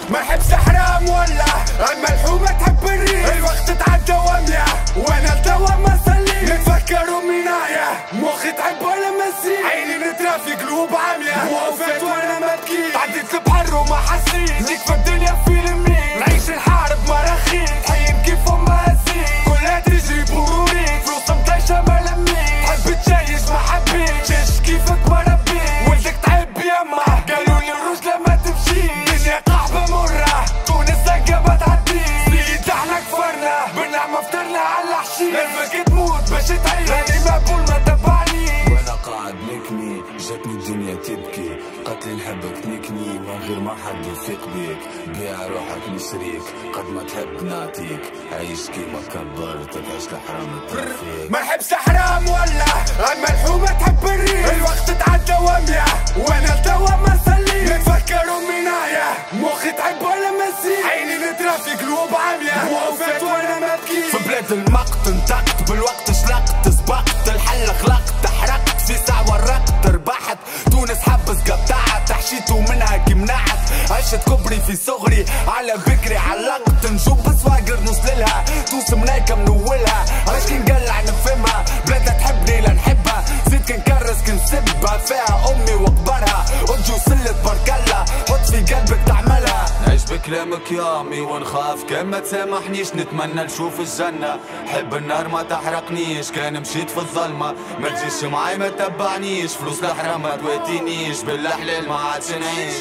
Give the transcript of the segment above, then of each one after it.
ما نحبش حرام ولا الملحومة تحب الريح. الوقت تعدى وامية وانا توا ما صليت. نتفكر منايا مخي تحب ولا مسيح. عيني نترى في قلوب عامية وقفت وانا ما بكيت. عديت البحر وما حسيت ليك في الدنيا فيلمي. نعيش الحارب مراخيت حيين كيف ما هزيت. كلها تجري بروريت فلوس مطيشة ما لميت. حبيت تشيش ما حبيت جيش كيفك ما ربيت. ولدك تعب يما قالوا لي الرجلة ما تمشي. دنيا قحبة مرة تونس زنقة ما تعديش. سيد احنا كفرنا بالنعمة فطرنا على الحشيش. لازمك تموت باش تعيش راني مقبول ما تبعنيش. وانا قاعد نكني جاتني الدنيا تبكي. قتلي نحبك نكني من غير ما حد يثق بيك. بيع روحك نشريك قد ما تحب نعطيك. عيش كيما كبرتك عيش الحرام ترفيك. ما نحبش حرام ولا الملحومة تحب الريح. الوقت تعدى وامية وانا توا ما صليت. نتفكروا منايا مخي تحب ولا مسيح. عيني نترى في قلوب عامية وقفت وانا ما بكيت. في بلاد المقت انتقت بالوقت شلقت سبقت. الحل خلقت حرقت في ساعة ورقت ربحت. تونس حبس قطعت حشيت ومنها كي منعت. عشت كبري في صغري على بكري علقت. نشوف بسواقر نوصللها توس منايكة منولها. عايش كي نقلع نفهمها بلادها تحبني لا نحبها. زيد كنكرس كنسبها فيها امي وقبرها. ارجو سلة بركلة حط في قلبك تعملها. نعيش بكلامك يا امي ونخاف كان ما تسامحنيش. نتمنى نشوف الجنة حب النار ما تحرقنيش. كان مشيت في الظلمة ما تجيش معاي ما تبعنيش. فلوس الحرام ما تواتينيش بالحلال ما عادش نعيش.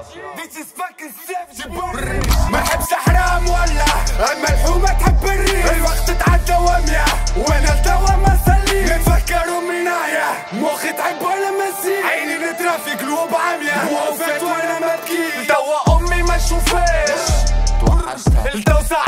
ما نحبش حرام ولا الملحومة تحب الريح. الوقت تعدى وامية وانا توا ما صليت. نتفكروا منايا مخي تحب ولا مسيح. عيني نترى في قلوب عامية وقفت وانا ما بكيت. توا امي ما تشوفهاش توحشتها لتو